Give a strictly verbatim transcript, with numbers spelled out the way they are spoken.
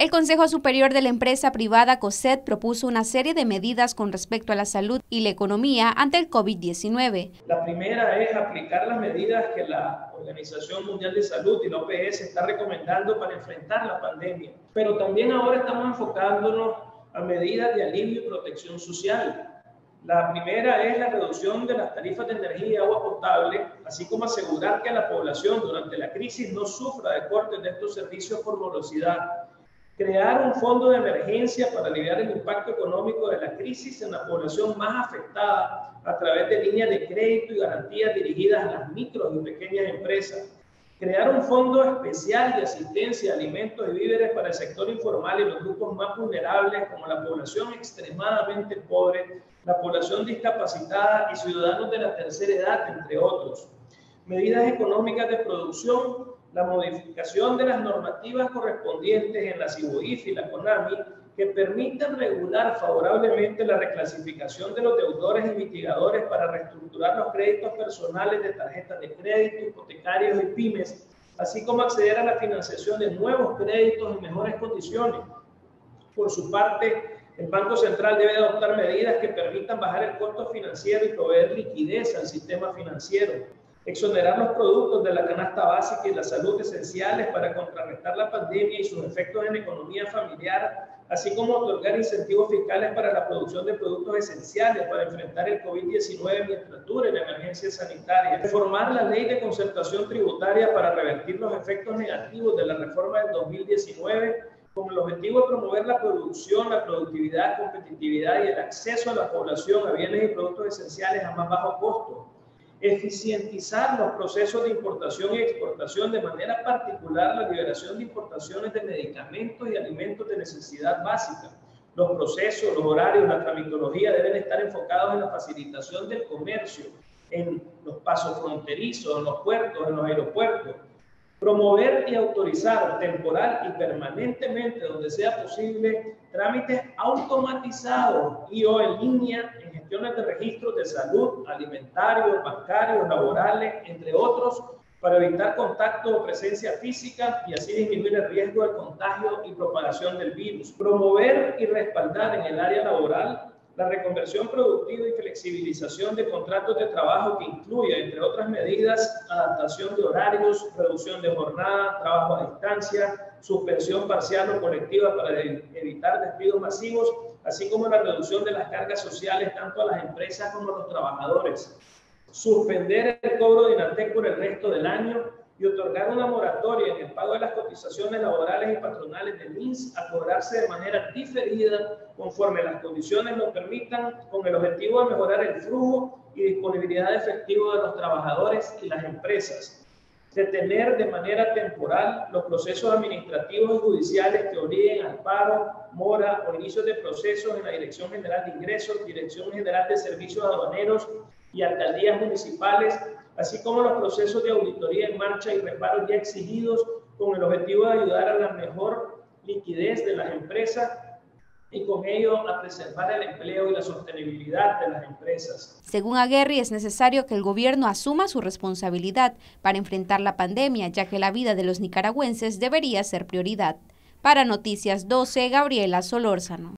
El Consejo Superior de la empresa privada COSET propuso una serie de medidas con respecto a la salud y la economía ante el COVID diecinueve. La primera es aplicar las medidas que la Organización Mundial de Salud y la O P S está recomendando para enfrentar la pandemia. Pero también ahora estamos enfocándonos a medidas de alivio y protección social. La primera es la reducción de las tarifas de energía y agua potable, así como asegurar que la población durante la crisis no sufra de cortes de estos servicios por morosidad. Crear un fondo de emergencia para aliviar el impacto económico de la crisis en la población más afectada a través de líneas de crédito y garantías dirigidas a las micro y pequeñas empresas. Crear un fondo especial de asistencia, alimentos y víveres para el sector informal y los grupos más vulnerables como la población extremadamente pobre, la población discapacitada y ciudadanos de la tercera edad, entre otros. Medidas económicas de producción, la modificación de las normativas correspondientes en la SIBOIF y la CONAMI que permitan regular favorablemente la reclasificación de los deudores y mitigadores para reestructurar los créditos personales de tarjetas de crédito, hipotecarios y pymes, así como acceder a la financiación de nuevos créditos en mejores condiciones. Por su parte, el Banco Central debe adoptar medidas que permitan bajar el costo financiero y proveer liquidez al sistema financiero. Exonerar los productos de la canasta básica y la salud esenciales para contrarrestar la pandemia y sus efectos en la economía familiar, así como otorgar incentivos fiscales para la producción de productos esenciales para enfrentar el COVID diecinueve mientras dure la emergencia sanitaria. Reformar la ley de concertación tributaria para revertir los efectos negativos de la reforma del dos mil diecinueve con el objetivo de promover la producción, la productividad, competitividad y el acceso a la población a bienes y productos esenciales a más bajo costo. Eficientizar los procesos de importación y exportación, de manera particular la liberación de importaciones de medicamentos y alimentos de necesidad básica. Los procesos, los horarios, la tramitología deben estar enfocados en la facilitación del comercio, en los pasos fronterizos, en los puertos, en los aeropuertos. Promover y autorizar temporal y permanentemente, donde sea posible, trámites automatizados y o en línea en gestiones de registros de salud, alimentarios, bancarios, laborales, entre otros, para evitar contacto o presencia física y así disminuir el riesgo de contagio y propagación del virus. Promover y respaldar en el área laboral la reconversión productiva y flexibilización de contratos de trabajo que incluya, entre otras medidas, adaptación de horarios, reducción de jornada, trabajo a distancia, suspensión parcial o colectiva para evitar despidos masivos, así como la reducción de las cargas sociales tanto a las empresas como a los trabajadores. Suspender el cobro de INATEC por el resto del año y otorgar una moratoria en el pago de las cotizaciones laborales y patronales del I N S S a cobrarse de manera diferida conforme las condiciones lo permitan, con el objetivo de mejorar el flujo y disponibilidad de efectivo de los trabajadores y las empresas. Detener de manera temporal los procesos administrativos y judiciales que obliguen al paro, mora o inicio de procesos en la Dirección General de Ingresos, Dirección General de Servicios Aduaneros y alcaldías municipales, así como los procesos de auditoría en marcha y reparos ya exigidos con el objetivo de ayudar a la mejor liquidez de las empresas y con ello a preservar el empleo y la sostenibilidad de las empresas. Según Aguerri, es necesario que el gobierno asuma su responsabilidad para enfrentar la pandemia, ya que la vida de los nicaragüenses debería ser prioridad. Para Noticias doce, Gabriela Solórzano.